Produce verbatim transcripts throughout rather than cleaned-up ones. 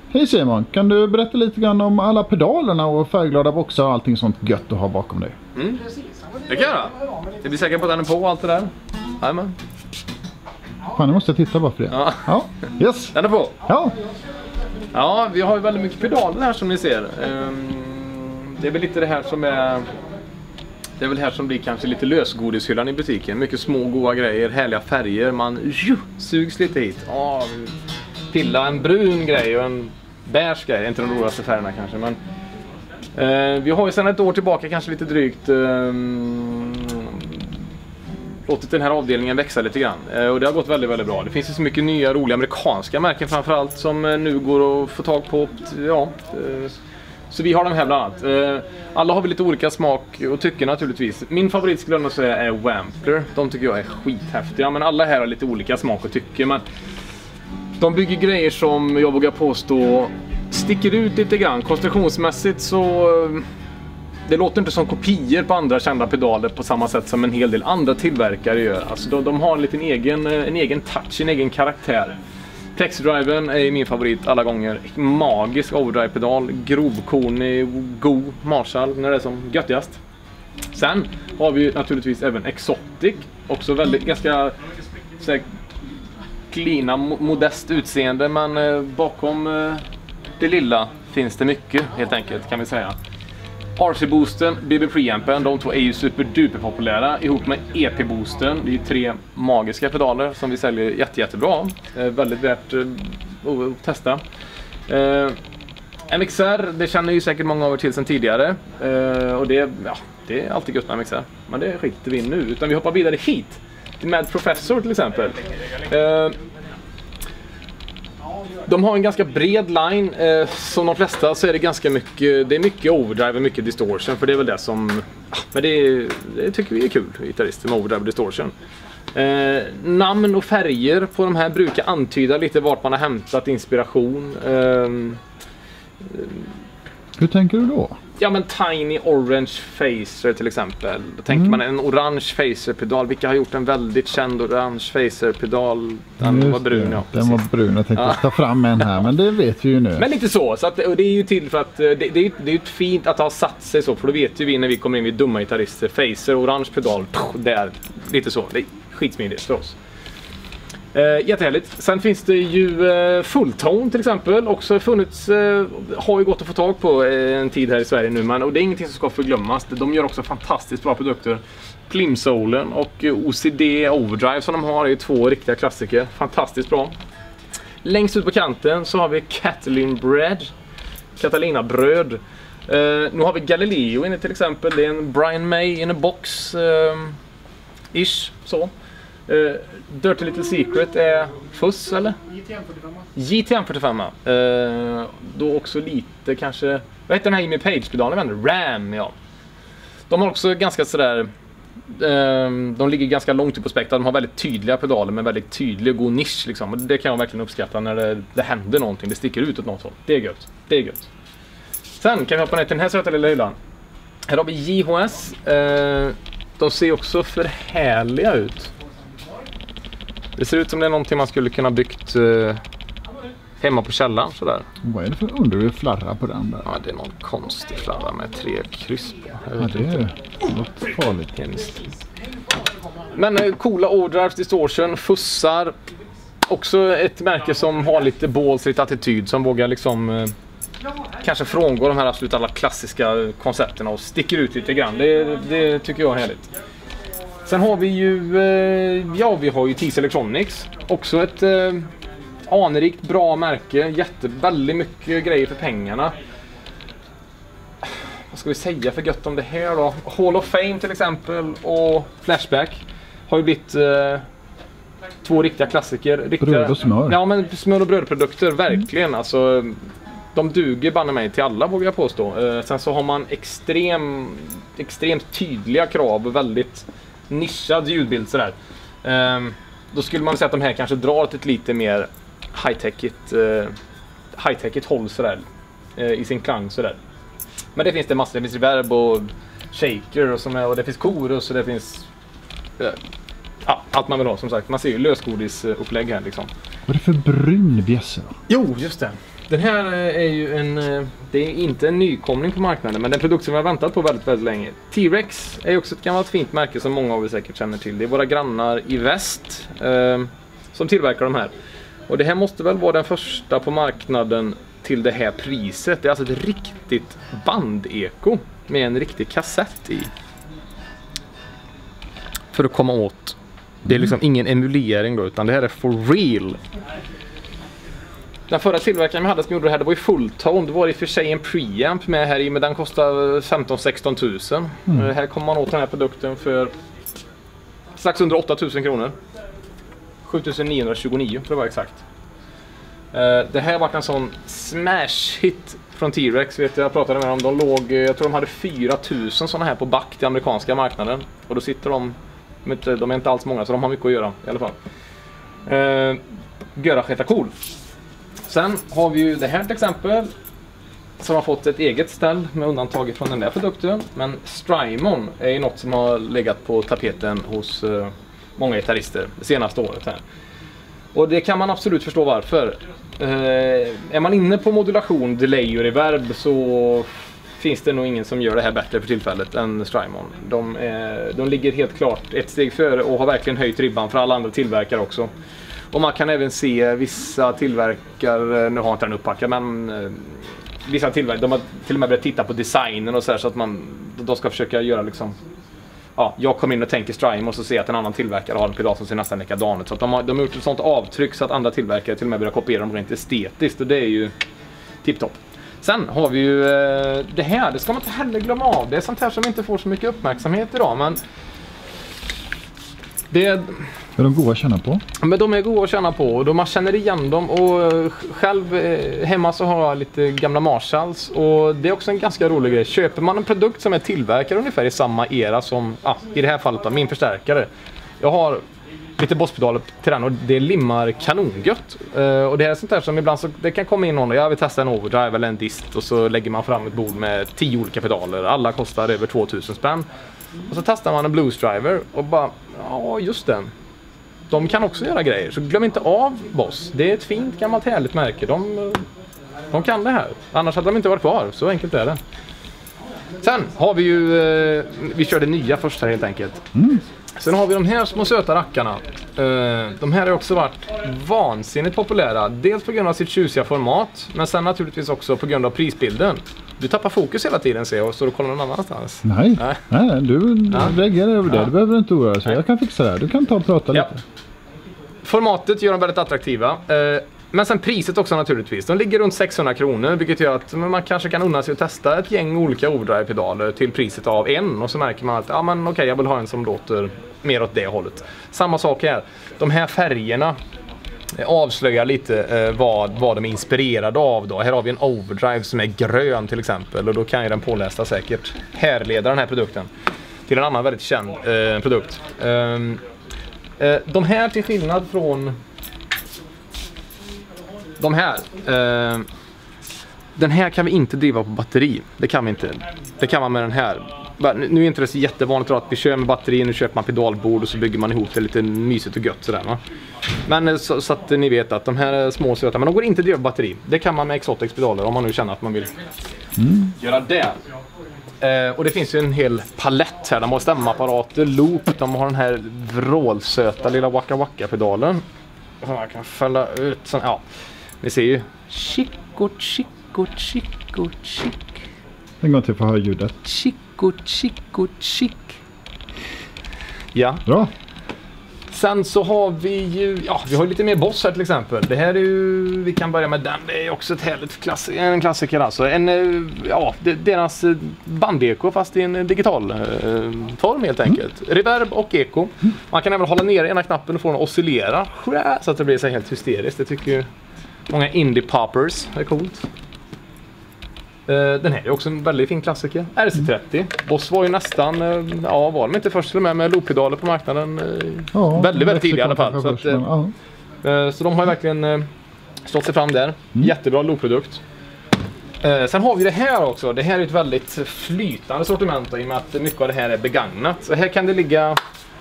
Hej Simon, kan du berätta lite grann om alla pedalerna och färgglada boxar och allting sånt gött du har bakom dig? Mm. Det kan jag göra. Jag blir säker på att den är på och allt det där. Jajamän. Fan, nu måste jag titta bara för det. Ja. Ja, yes. Den är på. Ja. Ja, vi har ju väldigt mycket pedaler här som ni ser. Det är väl lite det här som är... Det är väl här som blir kanske lite lösgodishyllan i butiken. Mycket små goda grejer, härliga färger. Man ju, sugs lite hit. Ja, pilla en brun grej och en beige grej. Inte de roligaste färgerna kanske, men... Eh, vi har ju sedan ett år tillbaka kanske lite drygt... Eh, låtit den här avdelningen växa lite grann. Eh, och det har gått väldigt, väldigt bra. Det finns ju så mycket nya, roliga amerikanska märken framförallt som eh, nu går att få tag på. Ja... Eh, Så vi har de här bland annat. Alla har vi lite olika smak och tycker naturligtvis. Min favorit skulle jag säga är Wampler. De tycker jag är skithäftiga. Men alla här har lite olika smak och tycker. Men de bygger grejer som jag vågar påstå sticker ut lite grann. Konstruktionsmässigt så... Det låter inte som kopior på andra kända pedaler på samma sätt som en hel del andra tillverkare gör. Alltså de, de har en liten egen, en egen touch, en egen karaktär. Plexidriven är min favorit alla gånger. Magisk overdrive-pedal, grovkornig, god Marshall när det är som göttigast. Sen har vi naturligtvis även Exotic. Också väldigt ganska såhär, klina, modest utseende. Men eh, bakom eh, det lilla finns det mycket helt enkelt kan vi säga. R C-boosten, B B preampen, de två är ju superduper populära ihop med E P-boosten. Det är ju tre magiska pedaler som vi säljer jätte, jättebra. Eh, väldigt värt eh, att testa. Eh, M X R, det känner ju säkert många av er till sedan tidigare. Eh, och det, ja, det är alltid gött med M X R. Men det skiter vi nu, utan vi hoppar vidare hit. Till Mad Professor till exempel. Eh, De har en ganska bred line, eh, som de flesta så är det ganska mycket, det är mycket overdrive och mycket distortion, för det är väl det som, men det, det tycker vi är kul, gitarrister med overdrive och distortion. Eh, namn och färger på de här brukar antyda lite vart man har hämtat inspiration. Eh, Hur tänker du då? Ja men Tiny Orange Phaser till exempel. Då tänker mm. man en orange Phaser-pedal. Vilka har gjort en väldigt känd orange Phaser-pedal? Den Just var brun, ja. Den var brun. Jag tänkte ja. ta fram en här, men det vet vi ju nu. Men lite så. så att, och det är ju till för att det, det, är, det är ju fint att ha satt sig så. För då vet ju vi när vi kommer in vid dumma gitarrister. Phaser, orange pedal, där. Lite så. Det är skitsmidigt för oss. Uh, jättehärligt. Sen finns det ju uh, Fulltone till exempel. Också funnits, uh, har ju gått att få tag på uh, en tid här i Sverige nu. Men, och det är ingenting som ska förglömmas. De gör också fantastiskt bra produkter. Plimsollen och uh, O C D Overdrive som de har är ju två riktiga klassiker. Fantastiskt bra. Längst ut på kanten så har vi Catalina Bread. Catalina bröd. Uh, nu har vi Galileo inne till exempel. Det är en Brian May in a box. Uh, ish, så. Uh, Dirty Little Secret är fuss eller? J T M fyrtiofem. J T M fyrtiofem. Uh, då också lite kanske, vad heter den här Jimmy Page-pedalen? Ram, ja. De har också ganska sådär, uh, de ligger ganska långt upp på spektrat. De har väldigt tydliga pedaler med väldigt tydlig och god nisch liksom. Och det kan jag verkligen uppskatta när det, det händer någonting. Det sticker ut åt något håll. Det är gött. Det är gött. Sen kan vi hoppa ner till den här söta lilla hyllan. Här har vi J H S. Uh, de ser också för härliga ut. Det ser ut som det är någonting man skulle kunna byggt uh, hemma på källaren sådär. Vad är det för underlig flarra på den där? Ja, det är någon konstig flarra med tre kryss på. Ja, det är något farligt. Hemskt. Men uh, coola overdrives, distortion, fussar. Också ett märke som har lite balls, lite attityd, som vågar liksom uh, kanske frångå de här absolut alla klassiska koncepterna och sticker ut lite grann. Det, det tycker jag är härligt. Sen har vi ju, eh, ja vi har ju T C Electronics, också ett eh, anrikt bra märke, jätte, väldigt mycket grejer för pengarna. Vad ska vi säga för gött om det här då? Hall of Fame till exempel och Flashback har ju blivit eh, två riktiga klassiker. Riktiga, bröd och smör. Ja men smör och brödprodukter, verkligen. Mm. Alltså, de duger banne mig till alla vågar jag påstå. Eh, sen så har man extrem, extremt tydliga krav och väldigt nischad ljudbild sådär. Um, då skulle man säga att de här kanske drar till ett lite mer high-techigt uh, high-techigt håll sådär uh, i sin klang sådär. Men det finns det massor, det finns reverb och shaker och, som är, och det finns chorus och det finns uh, ja, allt man vill ha som sagt. Man ser ju lösgodisupplägg här liksom. Vad är det för brun bjässe då? Jo, just det. Den här är ju en, det är inte en nykomling på marknaden, men det är en produkt som vi har väntat på väldigt, väldigt länge. T-Rex är också ett gammalt fint märke som många av er säkert känner till. Det är våra grannar i väst eh, som tillverkar de här. Och det här måste väl vara den första på marknaden till det här priset. Det är alltså ett riktigt bandeko med en riktig kassett i. För att komma åt. Det är liksom ingen emulering då, utan det här är for real. Den förra tillverkaren vi hade som gjorde det här, det var ju fulltone. Det var i och för sig en preamp med här i, men den kostar femton till sexton tusen. Mm. Här kommer man åt den här produkten för strax under åtta tusen kronor. sju tusen niohundratjugonio för att vara exakt. Det här har varit en sån smash hit från T-Rex. Vet jag, jag pratade med dem, de låg, jag tror de hade fyra tusen sådana här på back till amerikanska marknaden. Och då sitter de, de är inte alls många så de har mycket att göra i alla fall. Uh, Göra sketa cool. Sen har vi ju det här till exempel som har fått ett eget ställ med undantag från den där produkten. Men Strymon är ju något som har legat på tapeten hos uh, många gitarrister det senaste året här. Och det kan man absolut förstå varför. Uh, är man inne på modulation, delay och reverb så finns det nog ingen som gör det här bättre för tillfället än Strymon. De, är, de ligger helt klart ett steg före och har verkligen höjt ribban för alla andra tillverkare också. Och man kan även se vissa tillverkare, nu har inte den upppackad, men eh, vissa tillverkare, de har till och med börjat titta på designen och så här, så att man, de ska försöka göra liksom, ja, jag kommer in och tänker Strymon och så ser jag att en annan tillverkare har en pedal som ser nästan likadan ut. Så att de har, de har gjort ett sånt avtryck så att andra tillverkare till och med börjar kopiera dem rent estetiskt, och det är ju tipptopp. Sen har vi ju eh, det här, det ska man inte heller glömma av. Det är sånt här som inte får så mycket uppmärksamhet idag, men det är... Är de goda att känna på? Men de är goda att känna på och då man känner igen dem, och själv eh, hemma så har jag lite gamla Marshalls, och det är också en ganska rolig grej. Köper man en produkt som är tillverkad ungefär i samma era som, ah, i det här fallet då, min förstärkare. Jag har lite bosspedaler till den och det limmar kanongött. Uh, och det här är sånt där som ibland så, det kan komma in någon och jag vill testa en overdrive eller en dist, och så lägger man fram ett bord med tio olika pedaler. Alla kostar över tvåtusen spänn. Och så testar man en blues driver och bara, ja just den. De kan också göra grejer, så glöm inte av Boss. Det är ett fint gammalt härligt märke. De, de kan det här. Annars hade de inte varit kvar, så enkelt är det. Sen har vi ju, uh, vi kör det nya först här helt enkelt. Mm. Sen har vi de här små söta rackarna. Uh, de här har också varit vansinnigt populära. Dels på grund av sitt tjusiga format, men sen naturligtvis också på grund av prisbilden. Du tappar fokus hela tiden, ser jag, och står och kollar någon annanstans. Nej, nej, nej du ja. reagerar över det. Ja. Du behöver inte oroa dig. Jag kan fixa det här. Du kan ta och prata ja. lite. Formatet gör dem väldigt attraktiva. Uh, men sen priset också naturligtvis. De ligger runt sexhundra kronor, vilket gör att man kanske kan unna sig att testa ett gäng olika overdrive-pedaler till priset av en. Och så märker man att ja, men okej, okay, jag vill ha en som låter mer åt det hållet. Samma sak här. De här färgerna avslöjar lite eh, vad, vad de är inspirerade av då. Här har vi en overdrive som är grön till exempel, och då kan ju den pålästa säkert härleda den här produkten till en annan väldigt känd eh, produkt. Eh, eh, de här, till skillnad från de här, eh, den här kan vi inte driva på batteri. Det kan vi inte. Det kan man med den här. Nu är inte det så jättevanligt att vi kör med batteri. Nu köper man pedalbord och så bygger man ihop det lite mysigt och gött sådär, va? Men så, så att ni vet att de här är små söta, men de går inte att driva på batteri. Det kan man med Exotics pedaler om man nu känner att man vill mm. göra det. Eh, och det finns ju en hel palett här. De har stämapparater, loop, de har den här vrålsöta lilla Waka Waka pedalen. Man kan fälla ut sån, ja. Ni ser ju. Chico, chico, chico, chic. En gång till för att höra ljudet. Chico, chico, chic. Ja. Bra. Sen så har vi ju, ja, vi har lite mer Boss här till exempel. Det här är ju, vi kan börja med den. Det är också ett härligt klass, en klassiker alltså. En, ja, deras bandeko fast i en digital eh, form helt enkelt. Mm. Reverb och eko. Man kan även hålla ner ena knappen och få den att oscillera. Så att det blir så helt hysteriskt. Det tycker ju många indie poppers. Det är coolt. Den här är också en väldigt fin klassiker. R C trettio. Boss var ju nästan, ja, var de inte först med med looppedaler på marknaden. Ja, väldigt, väldigt tidigt i alla fall. Så, att, ja. så de har ju verkligen stått sig fram där. Mm. Jättebra loopprodukt. Sen har vi det här också. Det här är ett väldigt flytande sortiment i och med att mycket av det här är begagnat. Så här kan det ligga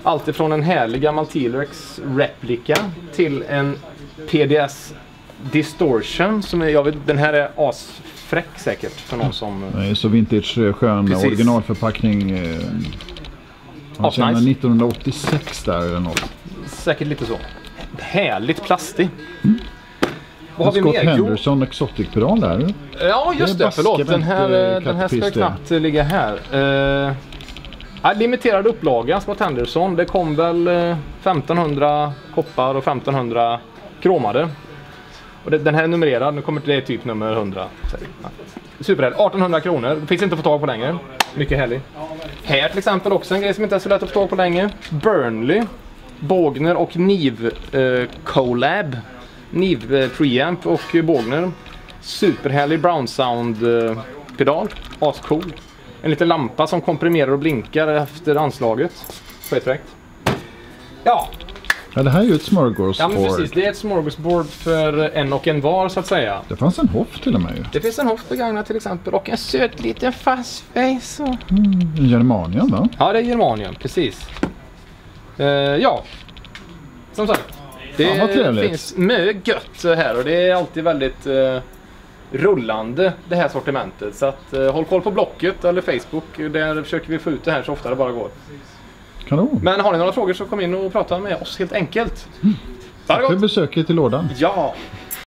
Allt ifrån en härlig gammal T-Rex replika till en P D S Distortion som är, jag vet, den här är asfräck säkert för någon som... Nej, så vintage skön Precis. originalförpackning. Eh, han känner nice. nittonhundraåttiosex där eller något. Säkert lite så. Härligt plastig. Mm. Vad har vi Scott mer? Henderson Exotic-pedal där. Ja, just det. det förlåt. Den här, den här ska knappt ligga här. Uh, ja, limiterad upplaga Scott Henderson. Det kom väl uh, femtonhundra koppar och femtonhundra kromade. Och det, den här är numrerad. Nu kommer det typ nummer hundra. Ja. Superhärligt. artonhundra kronor. Det finns inte att få tag på längre. Mycket härligt. Här till exempel också en grej som inte är så lätt att få tag på länge. Burnley. Bågner och Niv uh, collab. Niv uh, preamp och Bågner. Superhärlig Brown Sound uh, pedal. Ascool. En liten lampa som komprimerar och blinkar efter anslaget. Skitfräckt. Ja. Ja, det här är ju ett smörgåsbord. Ja, men precis. Det är ett smörgåsbord för en och en var så att säga. Det fanns en hoff till och med. Det finns en hoff begagnad till exempel och en söt liten fast face. Och... Mm, Germanien va? Ja, det är Germanien, precis. Uh, ja, som sagt. Det ja, finns mycket gött här och det är alltid väldigt uh, rullande det här sortimentet. Så att, uh, håll koll på Blocket eller Facebook. Där försöker vi få ut det här så ofta det bara går. Kanon. Men har ni några frågor så kom in och prata med oss helt enkelt. Mm. Tack för besöket till lådan. Ja.